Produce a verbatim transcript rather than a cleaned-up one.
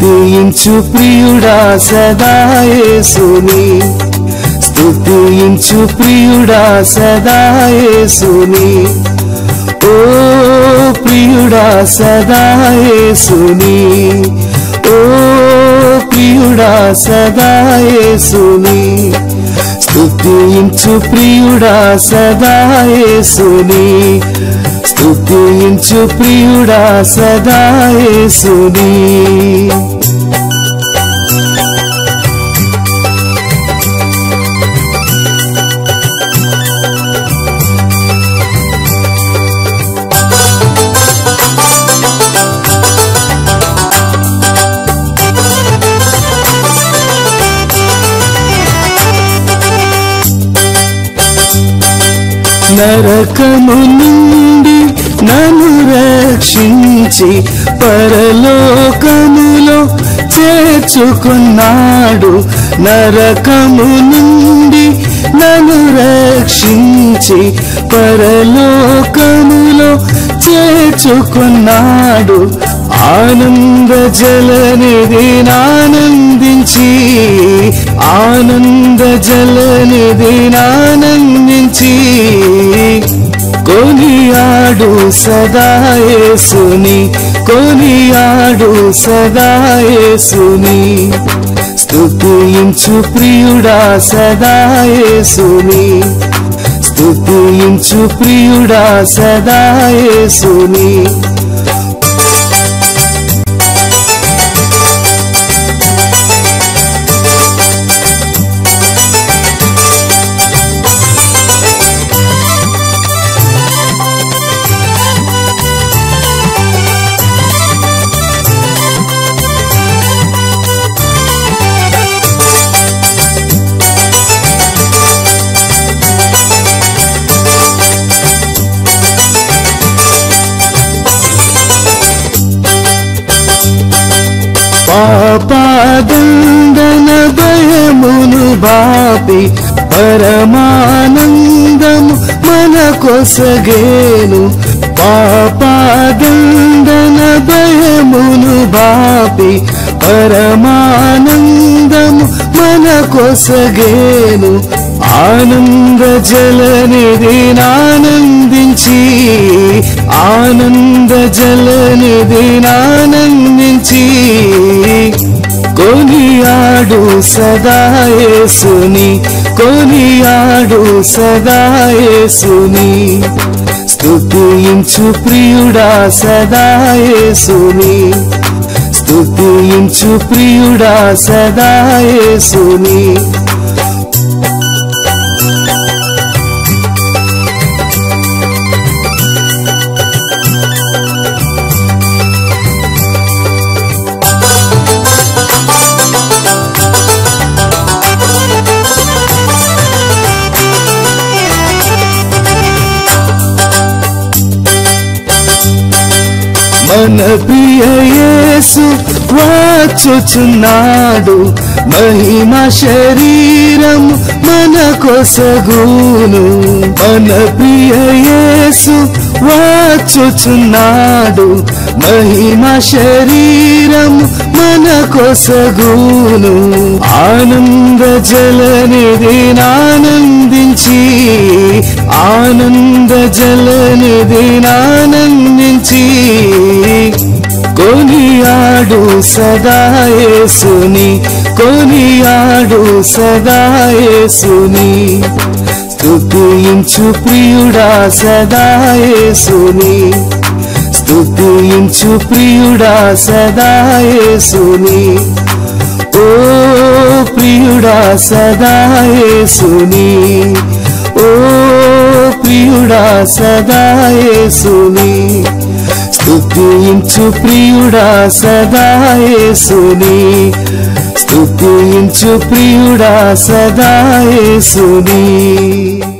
స్తుతించు ప్రియుడా సదా యేసుని స్తుతించు ప్రియుడా సదా యేసుని ఓ ప్రియుడా సదా యేసుని ఓ ప్రియుడా సదా యేసుని స్తుతించు ప్రియుడా సదా యేసుని స్తుతించు ప్రియుడా సదా యేసుని నరకము నుండి నన్ను రక్షించి పరలోకములో చేర్చుకున్నాడు నరకము నుండి నన్ను రక్షించి పరలోకములో చేర్చుకున్నాడు ఆనంద జలనిధి ఆనందించి ఆనంద జలనిధి ఆనందించి కొనియాడు సదా యేసుని కొనియాడు సదా యేసుని స్తుతించు ప్రియుడా సదా యేసుని స్తుతించు ప్రియుడా సదా యేసుని పాపదండన భయమును బాపి పరమానందము మన కొసగేను పాపదండన భయమును బాపి పరమానందము మన కొసగేను ఆనంద జలనిధి ఆనందించి ఆనంద జలనిధి ఆనందించి కొనియాడు సదా యేసుని కొనియాడు సదా యేసుని స్తుతించు ప్రియుడా సదా యేసుని స్తుతించు ప్రియుడా సదా యేసుని మన ప్రియ యేసు వచ్చుచున్నాడు మహిమ శరీరం మన కొసగును మన ప్రియ యేసు వచ్చుచున్నాడు మహిమ శరీరం మన కొసగును ఆనంద జలనిధి ఆనందించి ఆనంద జలనిధి ఆనందించి కొనియాడు సదా యేసుని కొనియాడు సదా యేసుని స్తుతించు ప్రియుడా సదా యేసుని స్తుతించు ప్రియుడా సదా యేసుని ఓ ప్రియుడా సదా యేసుని ఓ ప్రియుడా సదా యేసుని స్తుతించు ప్రియుడా సదా యేసుని స్తుతించు ప్రియుడా సదా యేసుని